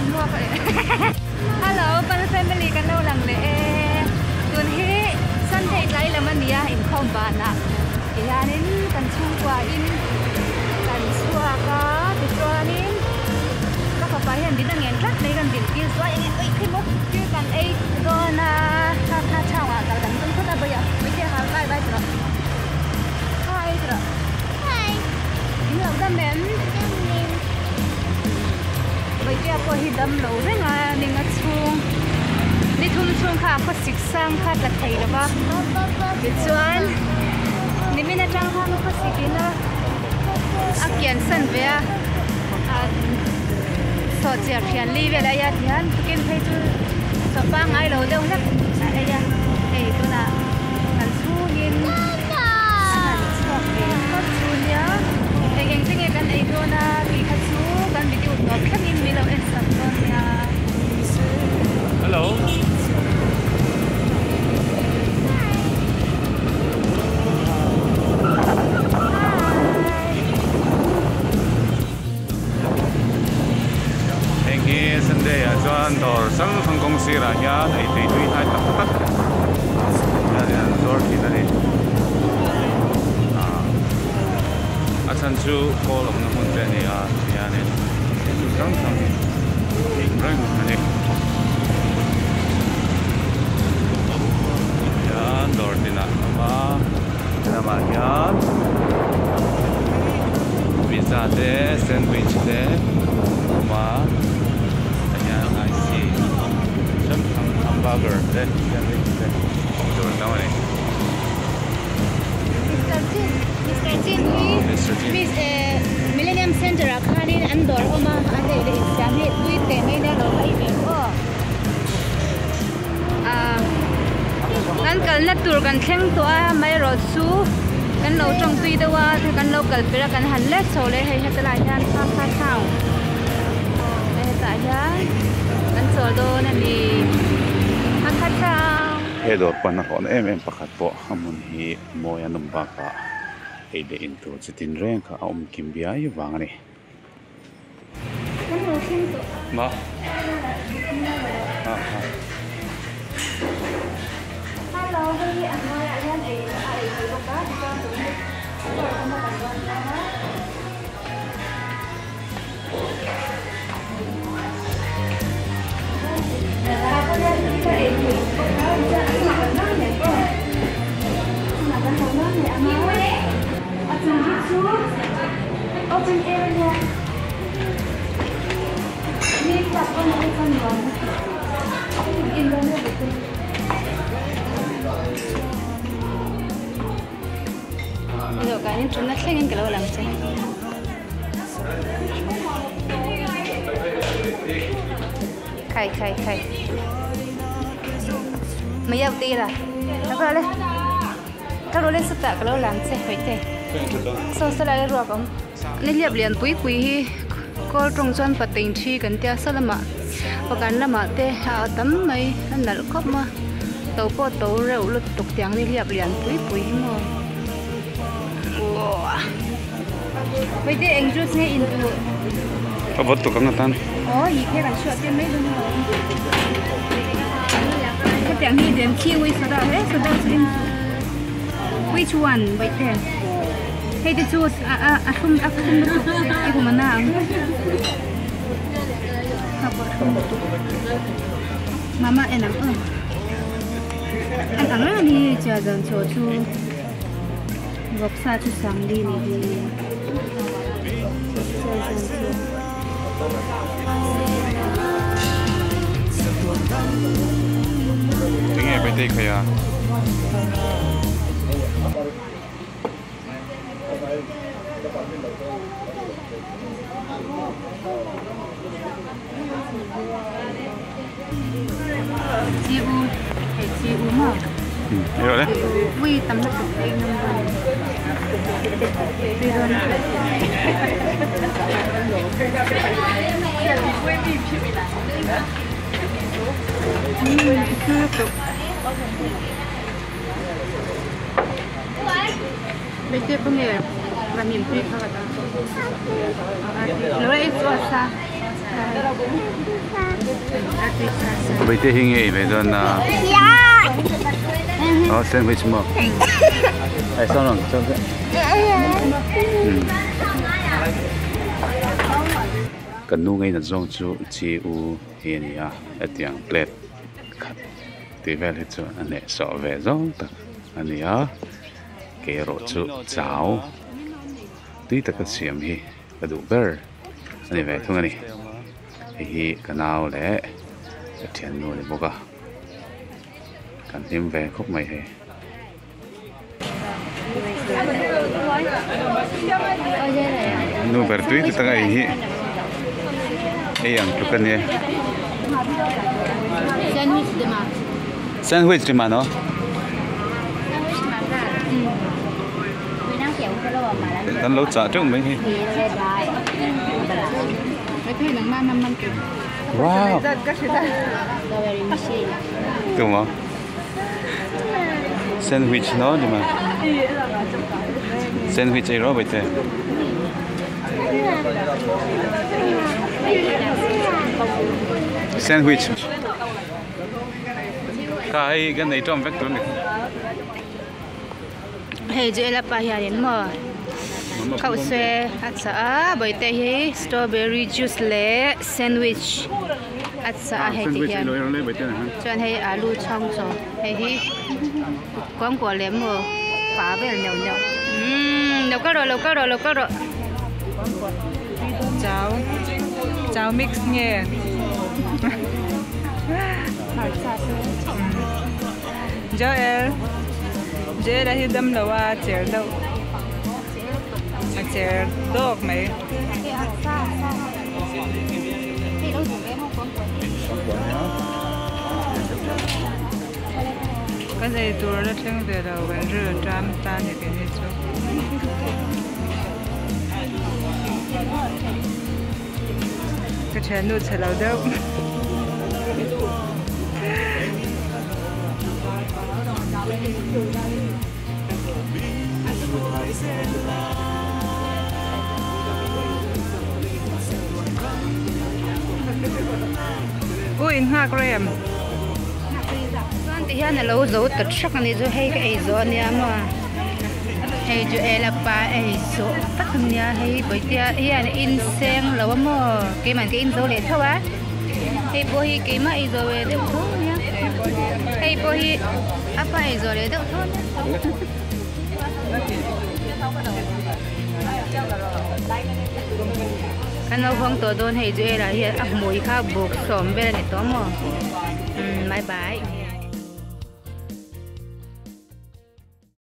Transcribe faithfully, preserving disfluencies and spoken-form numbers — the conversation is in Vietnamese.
mua vậy. Hello, pan family kan lâu lằng lệ. Tuần hi Sunday lại là mình đi in không bàn à. Thì nên kan chung qua in kan xua cả thì cho nên các bạn phải hiện đi đang nghe rất đây kan đi kia xua anh ấy khi một kia kan ấy đó là ha ha chào à tao đang tung thuốc bây giờ bây giờ hai bye bye rồi. Hi rồi. Hi. Những lâu đâm đến. Bây giờ có hi đâm lâu đấy nga nên ngắt chuông. Đi thun chuông khá có xịt sang khá là thấy được ba. Biết chuan. Ni mình đã trang khá nó có xịt na. À kian sân về à. So chia kian li về lại ya thian. Kian thấy chú. So ba ngày lâu đâu nhất. Đây ya. Đây tôi là ăn chu hin. Ăn chuột về có chu nhá. Đây anh sẽ nghe cái này thôi na. Đi khát chu cái video nó khá in mình lâu em sẵn con nha. Hello. Ngày Sunday à, cho đồ sáng phong công ty là nhà này thì tuy hai tập tắc, nhà này là door thì đây, à, à chân chú cô lòng nó muốn thế này à, nhà này, chú trắng trắng, hình răng này, nhà door thì là mà, là mà nhà, pizza de, sandwich de, mà hamburger, then sandwich, then door now ni. Mister Jin, Mister Jin, Mister Jin, Miss Millennium Center à, khai nên ăn đồ không mà ăn để để sáng hết, tuy tiền đây đang đâu vậy vậy cô. À, kan kan là tour kan khen toa mấy rồi su, kan lâu trong tuy đâu à, thì kan lâu cần phải là kan hành lết số lấy hay hết lạihan pha pha sao. Đây tại giá, kan số đồ này đi. He dor pan kon em em pakhat po amun hi moi anum ba ka e de into chitin reng kha om kim bia yu wang ani ma ha ha hello hi anh ơi anh anh ấy ai thấy có cá cho tụi mình không có cần quan tâm á Open area. Ini apa nak ikan bang? Ikan bang ni betul. Ini kan ini cuma kengin kalau lang sih. Khai khai khai. Mấy giờ đi là? Đâu rồi? Đâu rồi sắp tạ kalau lang sih vậy thế. So sao lại rồi không? Nên liệp liền quý quý có trong chân và tình chi cần tia sao mà và cần là mà te à tấm mấy anh là khóc mà tàu po tàu rượu lụt tục tiếng đi liệp liền quý quý mà bây giờ anh rút nghe in tụ à vợ tụ căng tan oh gì thế là sửa tiền mấy đúng không cái tiếng gì điểm kiwi sao đó hết sao đó in which one vậy thế hey the juice à à à không à không được cái của mình nào mama em ăn ơi anh ăn là đi chờ dần chờ chú gọt sa chú sáng đi này đi tiếng nghe bên đây kìa chi u hay chi u mà hiểu đấy quy tầm nó cực kỳ ngon hơn đi rồi bây giờ bây giờ là miền Tây các bạn. Nó là ít quá xa. bây giờ hình như bây giờ là oh sandwich mà ai sao rồi sao thế cần nu ngay là dùng chú chỉ u hiện ya ở tiếng plate khát thì về hết rồi anh ấy sợ về giống thật anh ấy á cái rổ chú cháo tuy ta có xiêm hi cái đủ bơ anh ấy về thôi anh ấy hi cái nào để tiền nuôi bốc à cần thêm về khúc mày hè nuôi bơ tuy thì tăng ấy hi ấy ăn chút cái này sandwich di mana? sandwich di mana? Tan lâu trả trước mấy hi wow tuh mau sandwich nó di mana sandwich ấy rồi bây giờ sandwich cái cái này trong vector này hey je la pa hian mo khau se acha bai te hi strawberry juice le sandwich acha he ti hian chuan hei alu chong cho hei hi quang quả lem mo phá về nhậu nhậu ừm lâu có rồi lâu có rồi lâu có rồi cháo cháo mix nghe cho em dễ đã hiểu đâm đầu à chèo đâu chèo tốt mấy cái gì tôi đã xem về đầu vẫn rửa trăm tan như cái này chứ cái chén nước chè lâu đâu ui hoa gram thì hiện là lâu dấu tật sắc này rồi hay cái gió này mà hay जो एला पा ऐसो तक न्या है बइतिया हिया इन सेंग लव म के मन के इन जो ले थवा हे बोही के मा इ जो वे दे थो न्या हे बोही apa इ जो ले दे थो kan no hong to don he jo ela hi a moi kha bok som be ni to mo bye bye